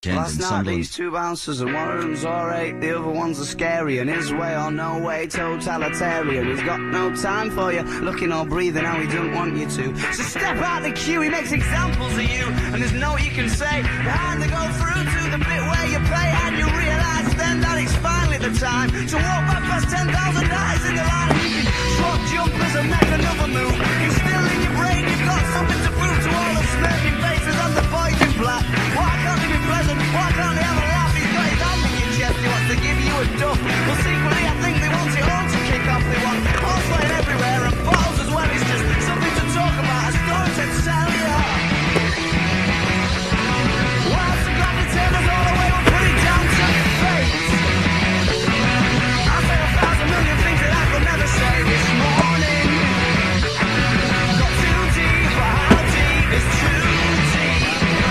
Last night these two bouncers and one of them's alright, the other one's a scary, and his way or no way, totalitarian. He's got no time for you, looking or breathing how he doesn't want you to. So step out the queue, he makes examples of you, and there's no you can say behind the go through to the bit where you pay, and you realise then that it's finally the time to walk back past 10,000 eyes in the line. You can swap jumpers and make another move. It's still in your brain, you've got something to prove to all the smirking faces and the boys in black. Why can't he be present? Why can't he have a laugh? He's got his hand in your chest, he wants to give you a duff. Well, secretly I think they want it all to kick off. They want horse flying everywhere and bottles as well. It's just something to talk about, a story to tell you. Whilst the gravity tables all the way, we'll put it down to fate. I'll say 1,000 million things that I could never say this morning. Got too deep, but how deep is too deep?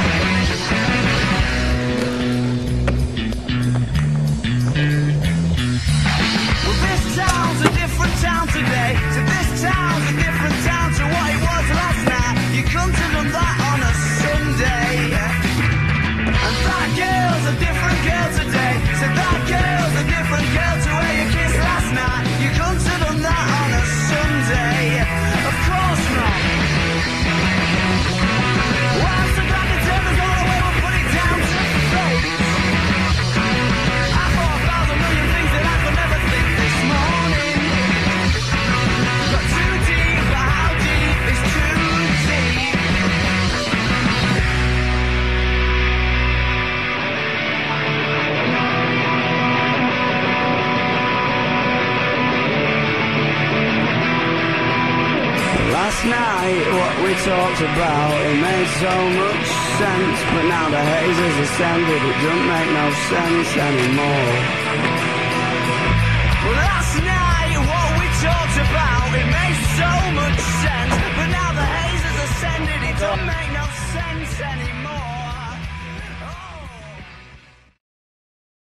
Well, this town's a different town today. So this town's a different town to what it was last night. You couldn't have done that on a Sunday. And that girl's a different girl today. So that girl's a different girl to where you kissed last night. You couldn't have done that on a Sunday. Of course not. Whilst the gravity tables all the way, we'll put it down to fate. I thought 1,000 million things that I could never think this morning. Got too deep, but how deep is too deep? Last night, what we talked about, it made so much sense, but now the haze has ascended, it doesn't make no sense anymore. Well, last night, what we talked about, it made so much sense, but now the haze has ascended, it doesn't make no sense anymore.